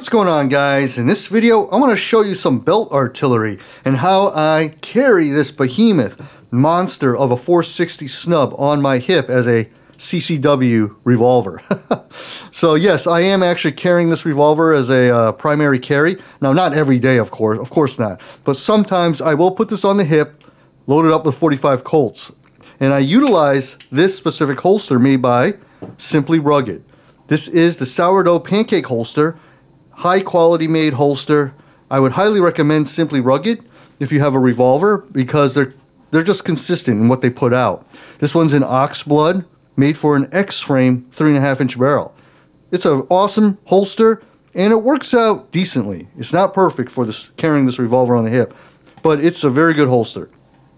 What's going on, guys? In this video I want to show you some belt artillery and how I carry this behemoth monster of a 460 snub on my hip as a CCW revolver. So yes, I am actually carrying this revolver as a primary carry. Now, not every day, of course not, but sometimes I will put this on the hip, load it up with 45 Colts, and I utilize this specific holster made by Simply Rugged. This is the Sourdough Pancake holster, high quality made holster. I would highly recommend Simply Rugged if you have a revolver, because they're just consistent in what they put out. This one's in ox blood, made for an X-frame 3.5-inch barrel. It's an awesome holster and it works out decently. It's not perfect for this carrying this revolver on the hip, but it's a very good holster.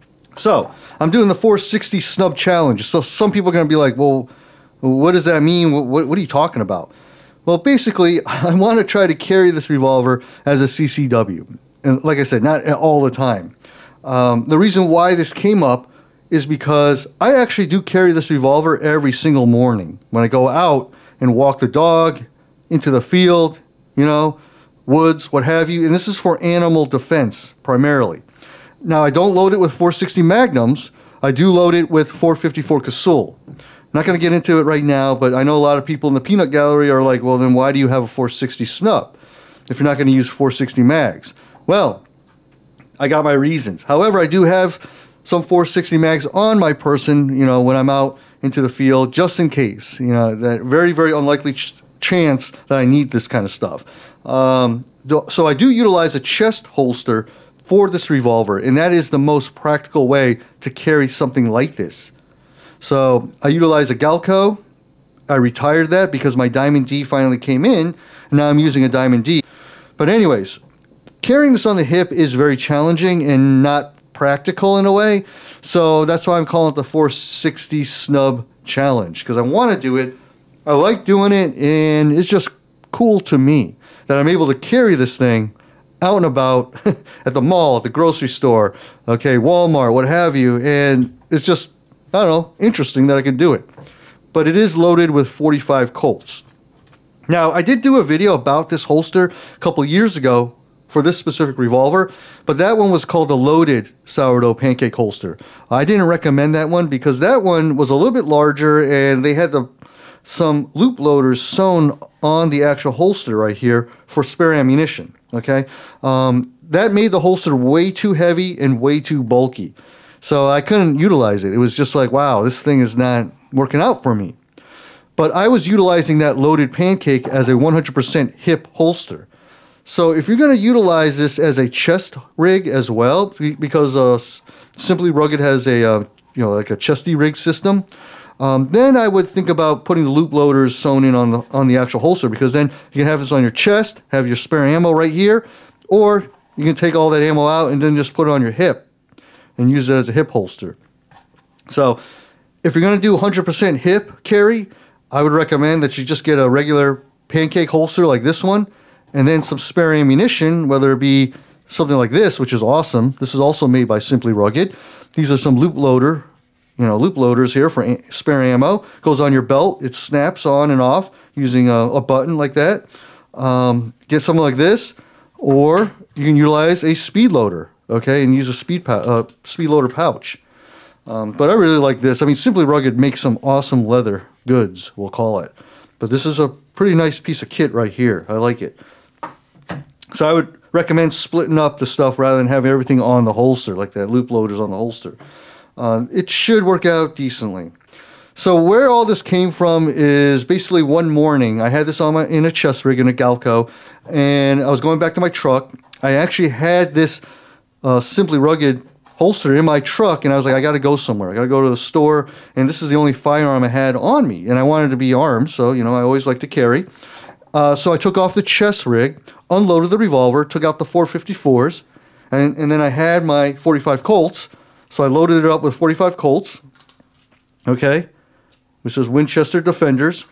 So I'm doing the 460 snub challenge. So some people are going to be like, well, what does that mean? What are you talking about? Well, basically, I want to try to carry this revolver as a CCW. And like I said, not all the time. The reason why this came up is because I actually do carry this revolver every single morning. When I go out and walk the dog, into the field, you know, woods, what have you. And this is for animal defense, primarily. Now, I don't load it with 460 Magnums. I do load it with 454 Casull. I'm not going to get into it right now, but I know a lot of people in the peanut gallery are like, well, then why do you have a 460 snub if you're not going to use 460 mags? Well, I got my reasons. However, I do have some 460 mags on my person, you know, when I'm out into the field, just in case, you know, that very, very unlikely chance that I need this kind of stuff. So I do utilize a chest holster for this revolver, and that is the most practical way to carry something like this. So I utilize a Galco. I retired that because my Diamond D finally came in, and now I'm using a Diamond D. But anyways, carrying this on the hip is very challenging and not practical in a way. So that's why I'm calling it the 460 snub challenge, because I want to do it. I like doing it, and it's just cool to me that I'm able to carry this thing out and about at the mall, at the grocery store, okay, Walmart, what have you, and it's just, I don't know, interesting that I can do it. But it is loaded with 45 Colts. Now, I did do a video about this holster a couple years ago for this specific revolver, but that one was called the loaded Sourdough Pancake holster. I didn't recommend that one because that one was a little bit larger, and they had some loop loaders sewn on the actual holster right here for spare ammunition, okay? That made the holster way too heavy and way too bulky. So I couldn't utilize it. It was just like, wow, this thing is not working out for me. But I was utilizing that loaded Pancake as a 100% hip holster. So if you're going to utilize this as a chest rig as well, because Simply Rugged has a you know, like a chesty rig system, then I would think about putting the loop loaders sewn in on the actual holster, because then you can have this on your chest, have your spare ammo right here, or you can take all that ammo out and then just put it on your hip and use it as a hip holster. So if you're going to do 100% hip carry, I would recommend that you just get a regular Pancake holster like this one, and then some spare ammunition, whether it be something like this, which is awesome. This is also made by Simply Rugged. These are some loop loaders here for spare ammo. Goes on your belt. It snaps on and off using a button like that. Get something like this, or you can utilize a speed loader, okay, and use a speed loader pouch. But I really like this. I mean, Simply Rugged makes some awesome leather goods, we'll call it. But this is a pretty nice piece of kit right here. I like it. So I would recommend splitting up the stuff rather than having everything on the holster, like that loop loaders on the holster. It should work out decently. So where all this came from is basically one morning I had this on in a chest rig in a Galco, and I was going back to my truck. I actually had this Simply Rugged holster in my truck, and I was like, I got to go somewhere. I got to go to the store, and this is the only firearm I had on me, and I wanted to be armed, so, you know, I always like to carry. So I took off the chest rig, unloaded the revolver, took out the 454s, and then I had my 45 Colts, so I loaded it up with 45 Colts, okay, which is Winchester Defenders,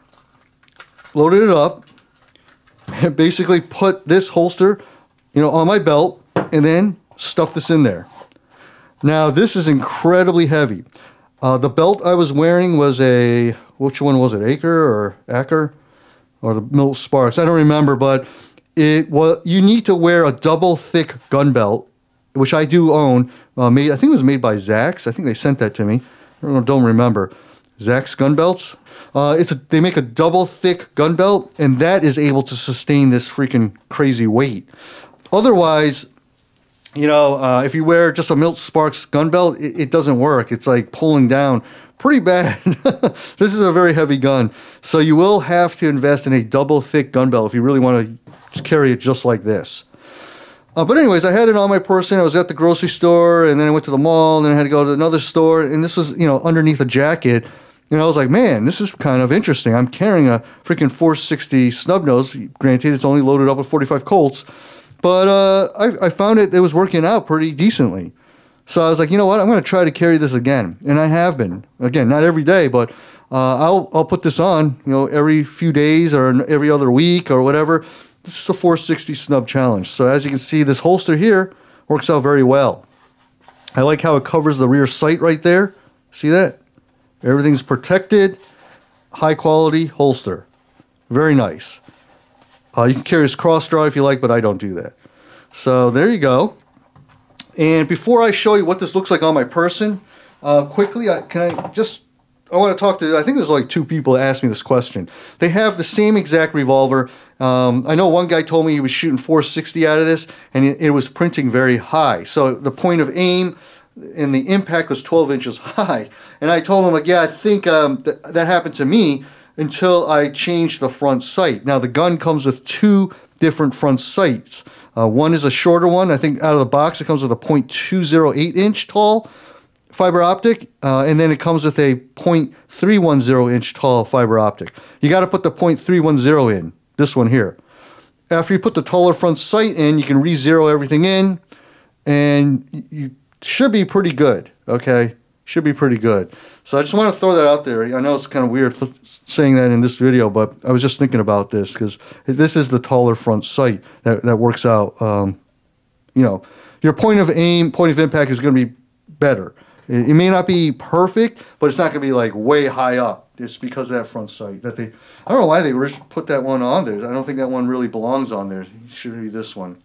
loaded it up, and basically put this holster, you know, on my belt, and then stuff this in there. Now, this is incredibly heavy. The belt I was wearing was which one was it, Acker? Or the Milt Sparks? I don't remember, but you need to wear a double thick gun belt, which I do own. I think it was made by Zach's. I think they sent that to me. I don't remember. Zach's gun belts. They make a double thick gun belt, and that is able to sustain this freaking crazy weight. Otherwise, if you wear just a Milt Sparks gun belt, it doesn't work. It's like pulling down pretty bad. This is a very heavy gun, so you will have to invest in a double thick gun belt if you really want to just carry it just like this. But anyways, I had it on my person. I was at the grocery store, and then I went to the mall, and then I had to go to another store, and this was, underneath a jacket. And I was like, man, this is kind of interesting. I'm carrying a freaking 460 snub nose. Granted, it's only loaded up with 45 Colts, but I found it was working out pretty decently. So I was like, you know what? I'm going to try to carry this again, and I have been. Again, not every day, but I'll put this on, every few days or every other week or whatever. This is a 460 snub challenge. So as you can see, this holster here works out very well. I like how it covers the rear sight right there. See that? Everything's protected. High quality holster. Very nice. You can carry this cross draw if you like, but I don't do that. So there you go. And before I show you what this looks like on my person, quickly, I want to talk to, I think there's like 2 people that asked me this question. They have the same exact revolver. I know one guy told me he was shooting 460 out of this, and it was printing very high. So the point of aim and the impact was 12 inches high. And I told him, like, yeah, I think that happened to me until I changed the front sight. Now, the gun comes with 2 different front sights. One is a shorter one. I think out of the box, it comes with a .208 inch tall fiber optic, and then it comes with a .310 inch tall fiber optic. You got to put the .310 in, this one here. After you put the taller front sight in, you can re-zero everything in, and you should be pretty good, okay? Should be pretty good. So I just want to throw that out there. I know it's kind of weird saying that in this video, but I was just thinking about this because this is the taller front sight that works out. Your point of aim, point of impact is going to be better. It may not be perfect, but it's not going to be like way high up. It's because of that front sight that I don't know why they put that one on there. I don't think that one really belongs on there. It should be this one.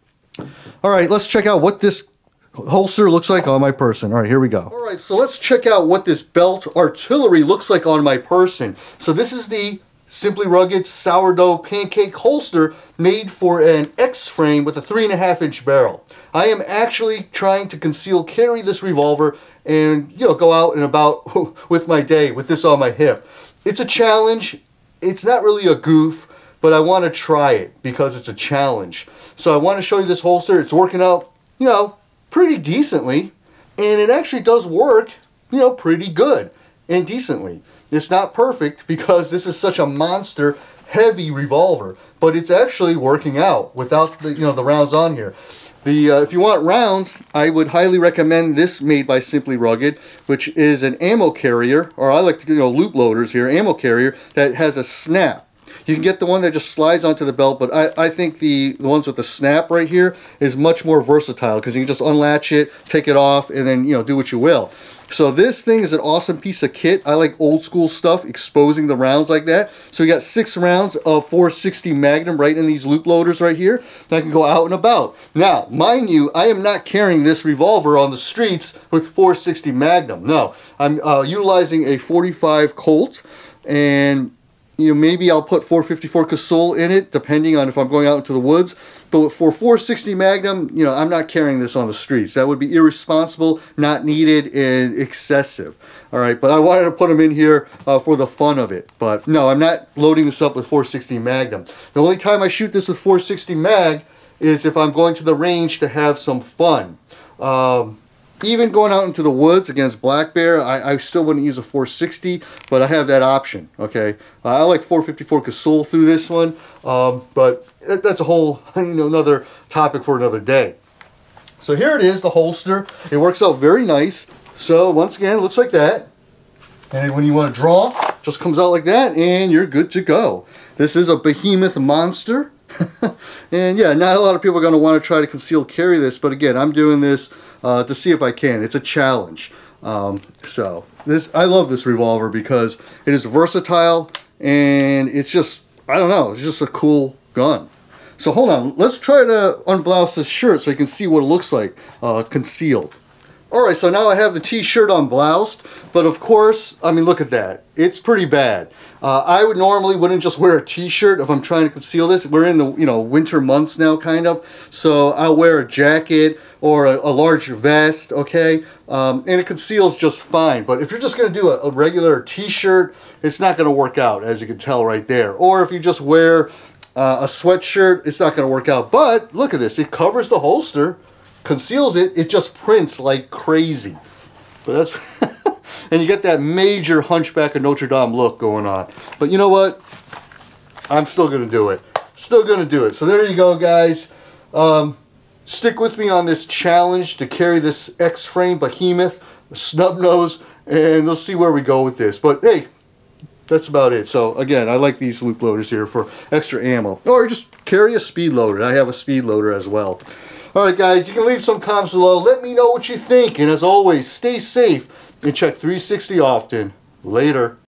All right, let's check out what this holster looks like on my person. All right, here we go. All right, so let's check out what this belt artillery looks like on my person. So this is the Simply Rugged Sourdough Pancake holster made for an X-frame with a 3.5 inch barrel. I am actually trying to conceal carry this revolver and go out and about with my day with this on my hip. It's a challenge. It's not really a goof, but I want to try it because it's a challenge. So I want to show you this holster. It's working out, pretty decently, and it actually does work, pretty good and decently. It's not perfect because this is such a monster heavy revolver, but it's actually working out without the the rounds on here. If you want rounds, I would highly recommend this made by Simply Rugged, which is an ammo carrier, or I like to loop loaders here, ammo carrier that has a snap. You can get the one that just slides onto the belt, but I think the ones with the snap right here is much more versatile because you can just unlatch it, take it off, and then do what you will. So this thing is an awesome piece of kit. I like old school stuff, exposing the rounds like that. So we got 6 rounds of 460 Magnum right in these loop loaders right here that can go out and about. Now, mind you, I am not carrying this revolver on the streets with 460 Magnum. No, I'm utilizing a 45 Colt, and maybe I'll put 454 Casull in it, depending on if I'm going out into the woods. But for 460 Magnum, I'm not carrying this on the streets. That would be irresponsible, not needed, and excessive. All right, but I wanted to put them in here for the fun of it. But no, I'm not loading this up with 460 Magnum. The only time I shoot this with 460 Mag is if I'm going to the range to have some fun. Even going out into the woods against black bear, I still wouldn't use a 460, but I have that option, okay? I like 454 Casull through this one, but that's a whole, another topic for another day. So here it is, the holster. It works out very nice. So once again, it looks like that. And when you want to draw, it just comes out like that, and you're good to go. This is a behemoth monster. And yeah, not a lot of people are going to want to try to conceal carry this, but again, I'm doing this to see if I can. It's a challenge. So I love this revolver because it is versatile, and it's just, I don't know, it's just a cool gun. So hold on, let's try to unblouse this shirt so you can see what it looks like concealed. Alright, so now I have the t-shirt unbloused, but of course, I mean, look at that. It's pretty bad. I would normally wouldn't just wear a t-shirt if I'm trying to conceal this. We're in the winter months now, kind of. So I'll wear a jacket or a large vest, okay? And it conceals just fine. But if you're just going to do a regular t-shirt, it's not going to work out, as you can tell right there. Or if you just wear a sweatshirt, it's not going to work out. But look at this. It covers the holster, conceals it, it just prints like crazy. But that's and you get that major Hunchback of Notre Dame look going on. But you know what? I'm still gonna do it. Still gonna do it. So there you go, guys. Stick with me on this challenge to carry this X-frame behemoth, snub nose, and we'll see where we go with this. But hey, that's about it. So again, I like these loop loaders here for extra ammo. Or just carry a speed loader. I have a speed loader as well. Alright guys, you can leave some comments below. Let me know what you think. And as always, stay safe and check 360 often. Later.